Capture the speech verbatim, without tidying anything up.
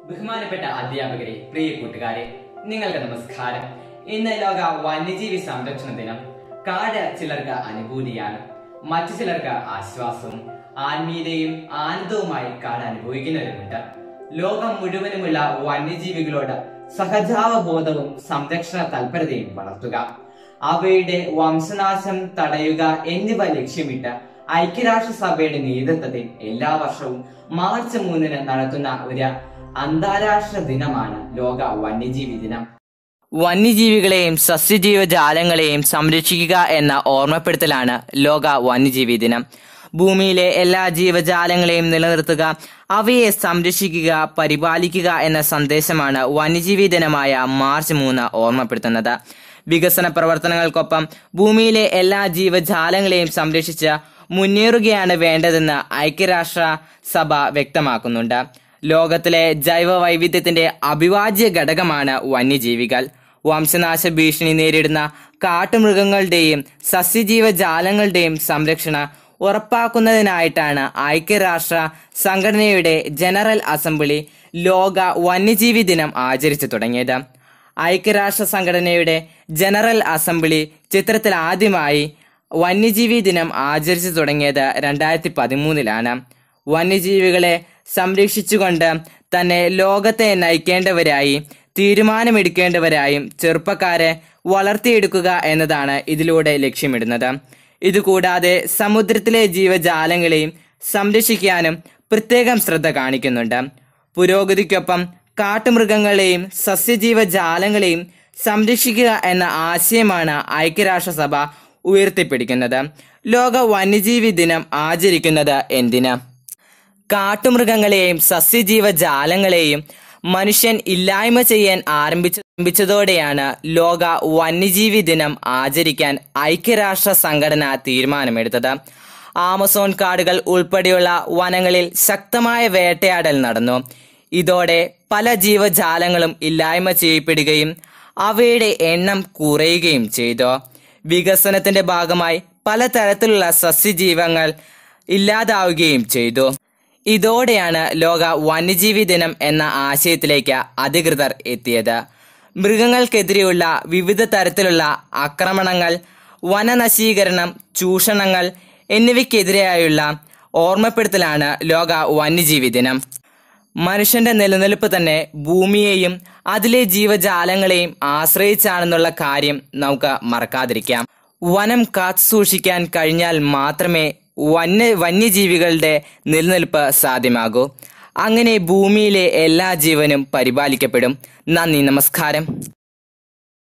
ബഹുമാനപ്പെട്ട അധ്യാപകരെ, പ്രിയ കൂട്ടുകാരെ, നിങ്ങൾക്ക് നമസ്കാരം. ഇന്ന് ലോക വന്യജീവി സംരക്ഷണ ദിനം. കാട് ചിലർക്ക് അനുഭൂതിയാണ്, മറ്റു ചിലർക്ക് ആശ്വാസവും ആത്മീയതയും ആനന്ദവുമായി കാട് അനുഭവിക്കുന്നവരുമുണ്ട്. ലോകം മുഴുവനുമുള്ള വന്യജീവികളോട് സഹജാവബോധവും സംരക്ഷണ തൽപരതയും വളർത്തുക, അവയുടെ വംശനാശം തടയുക എന്നിവ ലക്ഷ്യമിട്ട് ഐക്യരാഷ്ട്രസഭയുടെ നേതൃത്വത്തിൽ എല്ലാ വർഷവും മാർച്ച് മൂന്നിന് നടത്തുന്ന ഒരു അന്താരാഷ്ട്ര ദിനമാണ് ലോക വന്യജീവി ദിനം. വന്യജീവികളെയും സസ്യജീവജാലങ്ങളെയും സംരക്ഷിക്കുക എന്ന ഓർമ്മപ്പെടുത്തലാണ് ലോക വന്യജീവി ദിനം. ഭൂമിയിലെ എല്ലാ ജീവജാലങ്ങളെയും നിലനിർത്തുക, അവയെ സംരക്ഷിക്കുക, പരിപാലിക്കുക എന്ന സന്ദേശമാണ് വന്യജീവി ദിനമായ മാർച്ച് മൂന്ന് ഓർമ്മപ്പെടുത്തുന്നത്. വികസന പ്രവർത്തനങ്ങൾക്കൊപ്പം ഭൂമിയിലെ എല്ലാ ജീവജാലങ്ങളെയും സംരക്ഷിച്ച് മുന്നേറുകയാണ് വേണ്ടതെന്ന് ഐക്യരാഷ്ട്ര സഭ വ്യക്തമാക്കുന്നുണ്ട്. ലോകത്തിലെ ജൈവ വൈവിധ്യത്തിന്റെ അവിഭാജ്യ ഘടകമാണ് വന്യജീവികൾ. വംശനാശ ഭീഷണി നേരിടുന്ന കാട്ടുമൃഗങ്ങളുടെയും സസ്യജീവജാലങ്ങളുടെയും സംരക്ഷണം ഉറപ്പാക്കുന്നതിനായിട്ടാണ് ഐക്യരാഷ്ട്ര സംഘടനയുടെ ജനറൽ അസംബ്ലി ലോക വന്യജീവി ദിനം ആചരിച്ചു തുടങ്ങിയത്. ഐക്യരാഷ്ട്ര സംഘടനയുടെ ജനറൽ അസംബ്ലി ചിത്രത്തിൽ ആദ്യമായി വന്യജീവി ദിനം ആചരിച്ചു തുടങ്ങിയത് രണ്ടായിരത്തി പതിമൂന്നിലാണ്. വന്യജീവികളെ സംരക്ഷിച്ചുകൊണ്ട് തന്നെ ലോകത്തെ നയിക്കേണ്ടവരായി, തീരുമാനമെടുക്കേണ്ടവരായും ചെറുപ്പക്കാരെ വളർത്തിയെടുക്കുക എന്നതാണ് ഇതിലൂടെ ലക്ഷ്യമിടുന്നത്. ഇതുകൂടാതെ സമുദ്രത്തിലെ ജീവജാലങ്ങളെയും സംരക്ഷിക്കാനും പ്രത്യേകം ശ്രദ്ധ കാണിക്കുന്നുണ്ട്. പുരോഗതിക്കൊപ്പം കാട്ടുമൃഗങ്ങളെയും സസ്യജീവജാലങ്ങളെയും സംരക്ഷിക്കുക എന്ന ആശയമാണ് ഐക്യരാഷ്ട്രസഭ ഉയർത്തിപ്പിടിക്കുന്നത്. ലോക വന്യജീവി ദിനം ആചരിക്കുന്നത് എന്തിന്? കാട്ടുമൃഗങ്ങളെയും സസ്യജീവജാലങ്ങളെയും മനുഷ്യൻ ഇല്ലായ്മ ചെയ്യാൻ ആരംഭിച്ചതോടെയാണ് ലോക വന്യജീവി ദിനം ആചരിക്കാൻ ഐക്യരാഷ്ട്ര സംഘടന തീരുമാനമെടുത്തത്. ആമസോൺ കാടുകൾ ഉൾപ്പെടെയുള്ള വനങ്ങളിൽ ശക്തമായ വേട്ടയാടൽ നടന്നു. ഇതോടെ പല ജീവജാലങ്ങളും ഇല്ലായ്മ ചെയ്യപ്പെടുകയും അവയുടെ എണ്ണം കുറയുകയും ചെയ്തു. വികസനത്തിന്റെ ഭാഗമായി പലതരത്തിലുള്ള സസ്യജീവങ്ങൾ ഇല്ലാതാവുകയും ചെയ്തു. ഇതോടെയാണ് ലോക വന്യജീവി ദിനം എന്ന ആശയത്തിലേക്ക് അധികൃതർ എത്തിയത്. മൃഗങ്ങൾക്കെതിരെയുള്ള വിവിധ തരത്തിലുള്ള ആക്രമണങ്ങൾ, വനനശീകരണം, ചൂഷണങ്ങൾ എന്നിവയ്ക്കെതിരെയായുള്ള ഓർമ്മപ്പെടുത്തലാണ് ലോക വന്യജീവി ദിനം. മനുഷ്യന്റെ നിലനിൽപ്പ് തന്നെ ഭൂമിയെയും അതിലെ ജീവജാലങ്ങളെയും ആശ്രയിച്ചാണെന്നുള്ള കാര്യം നമുക്ക് മറക്കാതിരിക്കാം. വനം കാത്തു സൂക്ഷിക്കാൻ കഴിഞ്ഞാൽ മാത്രമേ വന്യ വന്യജീവികളുടെ നിലനിൽപ്പ് സാധ്യമാകൂ. അങ്ങനെ ഭൂമിയിലെ എല്ലാ ജീവനും പരിപാലിക്കപ്പെടും. നന്ദി, നമസ്കാരം.